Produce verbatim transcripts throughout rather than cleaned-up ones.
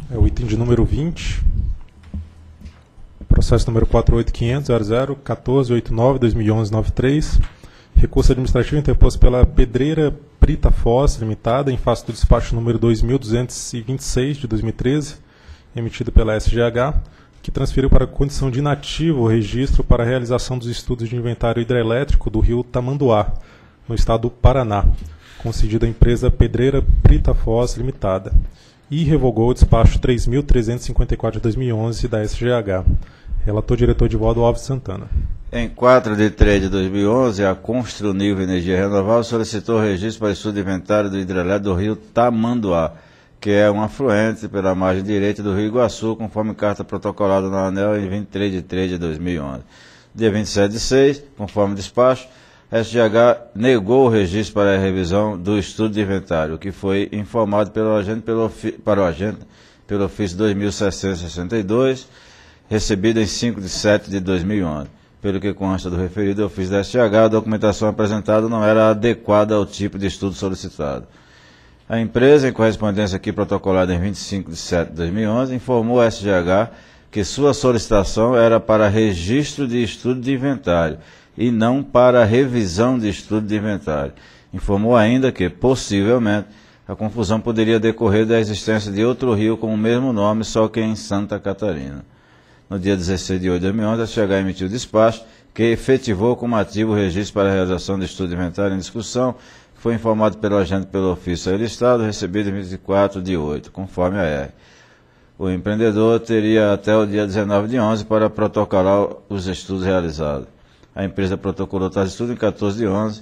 É o item de número vinte. Processo número quatro oito quinhentos ponto zero zero ponto quatorze oitenta e nove ponto dois mil e onze ponto noventa e três. Recurso administrativo interposto pela Pedreira Brita Foz Limitada, em face do despacho número dois mil duzentos e vinte e seis de dois mil e treze, emitido pela S G H, que transferiu para a condição de inativo o registro para a realização dos estudos de inventário hidrelétrico do rio Tamanduá, no estado do Paraná, concedido à empresa Pedreira Brita Foz Limitada, e revogou o despacho três mil trezentos e cinquenta e quatro de dois mil e onze da S G H. Relator diretor Edivaldo Alves Santana. Em quatro de três de dois mil e onze, a Construnível Energia Renovável solicitou o registro para estudo de inventário do hidrelétrico do rio Tamanduá, que é um afluente pela margem direita do rio Iguaçu, conforme carta protocolada no ANEEL em vinte e três de três de dois mil e onze. Dia vinte e sete de seis, conforme despacho, a S G H negou o registro para a revisão do estudo de inventário, que foi informado pelo agente pelo, para o agente pelo ofício dois mil seiscentos e sessenta e dois, recebido em cinco de sete de dois mil e onze. Pelo que consta do referido ofício da S G H, a documentação apresentada não era adequada ao tipo de estudo solicitado. A empresa, em correspondência aqui protocolada em vinte e cinco de sete de dois mil e onze, informou à S G H que sua solicitação era para registro de estudo de inventário e não para revisão de estudo de inventário. Informou ainda que, possivelmente, a confusão poderia decorrer da existência de outro rio com o mesmo nome, só que em Santa Catarina. No dia dezesseis de oito de dois mil e onze, a S G H emitiu despacho que efetivou como ativo o registro para a realização do estudo de inventário em discussão, que foi informado pelo agente pelo ofício a ele Estado, recebido em vinte e quatro de oito, conforme a R. O empreendedor teria até o dia dezenove de onze para protocolar os estudos realizados. A empresa protocolou tais estudos em quatorze de onze,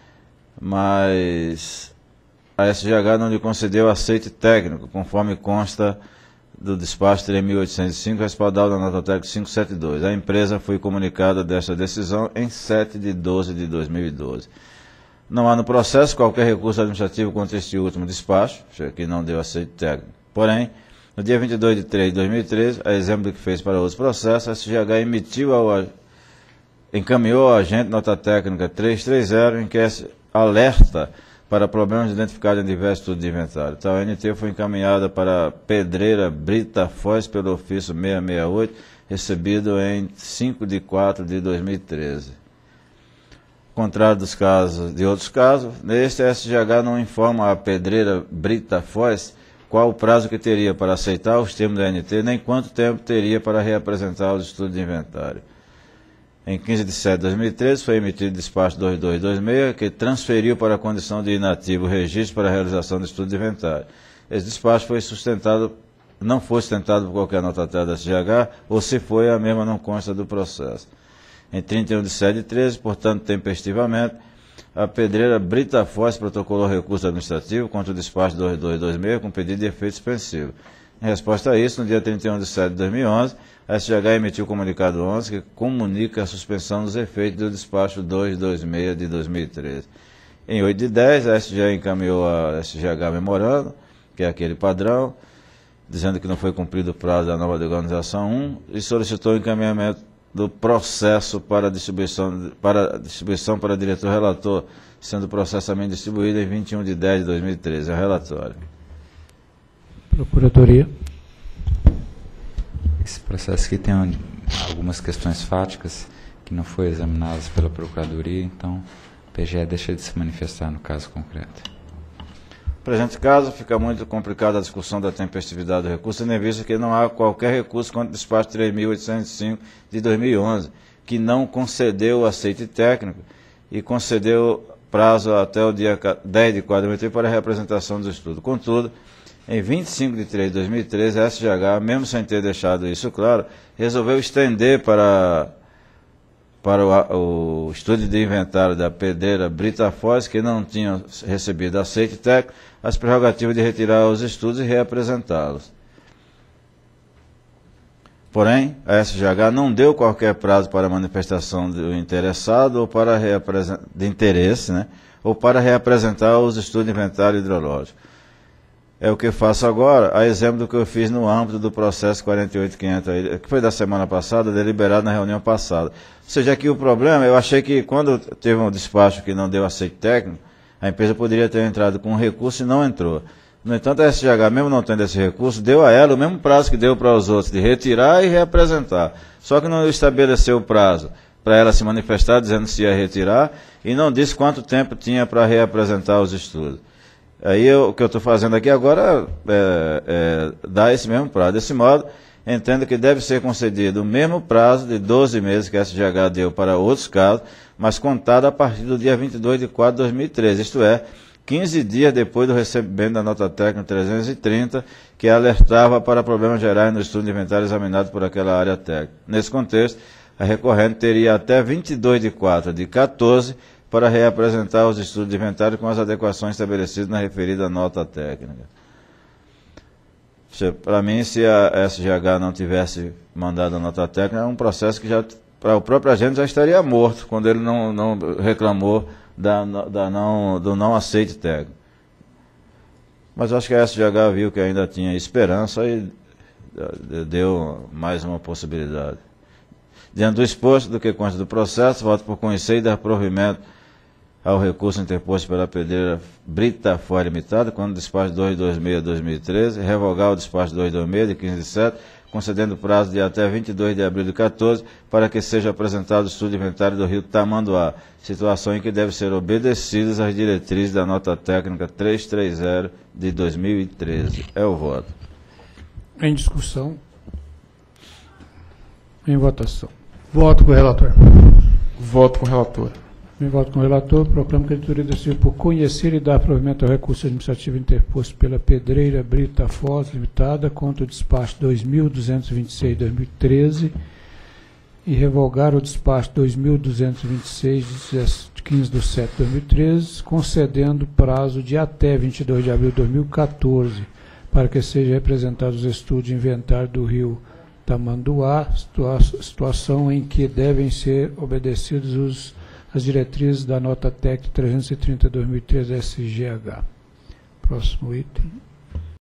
mas a S G H não lhe concedeu aceite técnico, conforme consta do despacho três mil oitocentos e cinco, respaldado na nota técnica quinhentos e setenta e dois. A empresa foi comunicada desta decisão em sete de doze de dois mil e doze. Não há no processo qualquer recurso administrativo contra este último despacho, que não deu aceite técnico. Porém, no dia vinte e dois de três de dois mil e treze, a exemplo do que fez para outros processos, a S G H emitiu ao, encaminhou ao agente nota técnica trezentos e trinta, em que alerta para problemas identificados em diversos estudos de inventário. Tal N T foi encaminhada para a Pedreira Brita Foz pelo ofício seiscentos e sessenta e oito, recebido em cinco de quatro de dois mil e treze. Contrário dos casos, de outros casos, neste a S G H não informa a Pedreira Brita Foz qual o prazo que teria para aceitar os termos da N T, nem quanto tempo teria para reapresentar os estudos de inventário. Em quinze de setembro de dois mil e treze, foi emitido o despacho dois dois dois seis, que transferiu para a condição de inativo o registro para a realização do estudo de inventário. Esse despacho foi sustentado, não foi sustentado por qualquer nota técnica da S G H, ou se foi, a mesma não consta do processo. Em trinta e um de setembro de treze, portanto, tempestivamente, a Pedreira Brita Foz protocolou recurso administrativo contra o despacho dois dois dois seis com pedido de efeito suspensivo. Em resposta a isso, no dia trinta e um de setembro de dois mil e onze, a S G H emitiu o comunicado onze que comunica a suspensão dos efeitos do despacho duzentos e vinte e seis de dois mil e treze. Em oito de dez, a S G H encaminhou a S G H memorando, que é aquele padrão, dizendo que não foi cumprido o prazo da nova de organização um, e solicitou o encaminhamento do processo para distribuição para distribuição para diretor relator, sendo o processo também distribuído em vinte e um de dez de dois mil e treze. É o relatório. Procuradoria. Esse processo aqui tem algumas questões fáticas que não foram examinadas pela Procuradoria, então o P G E deixa de se manifestar no caso concreto. No presente caso, fica muito complicada a discussão da tempestividade do recurso, tendo em vista que não há qualquer recurso contra o despacho três mil oitocentos e cinco de dois mil e onze, que não concedeu o aceite técnico e concedeu prazo até o dia dez de quatro de dois mil e treze para a reapresentação do estudo. Contudo, em vinte e cinco de três de dois mil e treze, a S G H, mesmo sem ter deixado isso claro, resolveu estender para, para o, o estudo de inventário da Pedreira Brita Foz, que não tinha recebido aceite técnico, as prerrogativas de retirar os estudos e reapresentá-los. Porém, a S G H não deu qualquer prazo para manifestação do interessado ou para de interesse, né, ou para reapresentar os estudos de inventário hidrológico. É o que eu faço agora, a exemplo do que eu fiz no âmbito do processo quarenta e oito quinhentos, que foi da semana passada, deliberado na reunião passada. Ou seja, aqui o problema, eu achei que quando teve um despacho que não deu aceite técnico, a empresa poderia ter entrado com um recurso e não entrou. No entanto, a S G H, mesmo não tendo esse recurso, deu a ela o mesmo prazo que deu para os outros, de retirar e reapresentar. Só que não estabeleceu o prazo para ela se manifestar, dizendo se ia retirar, e não disse quanto tempo tinha para reapresentar os estudos. Aí eu, o que eu estou fazendo aqui agora é, é dar esse mesmo prazo. Desse modo, entendo que deve ser concedido o mesmo prazo de doze meses que a S G H deu para outros casos, mas contado a partir do dia vinte e dois de quatro de dois mil e treze, isto é, quinze dias depois do recebimento da nota técnica trezentos e trinta, que alertava para problemas gerais no estudo de inventário examinado por aquela área técnica. Nesse contexto, a recorrente teria até vinte e dois de quatro de quatorze para reapresentar os estudos de inventário com as adequações estabelecidas na referida nota técnica. Para mim, se a S G H não tivesse mandado a nota técnica, é um processo que já, para o próprio agente, já estaria morto, quando ele não, não reclamou da, da não, do não aceite técnico. Mas acho que a S G H viu que ainda tinha esperança e deu mais uma possibilidade. Diante do exposto, do que consta do processo, voto por conhecer e dar provimento ao recurso interposto pela pedreira Brita Fora Limitada, quando o despacho duzentos e vinte e seis de dois mil e treze, revogar o despacho duzentos e vinte e seis de quinze de setembro, concedendo prazo de até vinte e dois de abril de quatorze, para que seja apresentado o estudo de inventário do rio Tamanduá, situação em que devem ser obedecidas as diretrizes da nota técnica trezentos e trinta de dois mil e treze. É o voto. Em discussão. Em votação. Voto com o relator. Voto com o relator. Em voto com o relator, proclamo que a editoria decidiu por conhecer e dar provimento ao recurso administrativo interposto pela Pedreira Brita Foz Limitada contra o despacho dois mil duzentos e vinte e seis de dois mil e treze e revogar o despacho dois mil duzentos e vinte e seis de quinze de setembro de dois mil e treze, concedendo prazo de até vinte e dois de abril de dois mil e quatorze para que sejam representados os estudos de inventário do rio Tamanduá, situa situação em que devem ser obedecidos os as diretrizes da nota técnica trezentos e trinta de dois mil e treze S G H. Próximo item.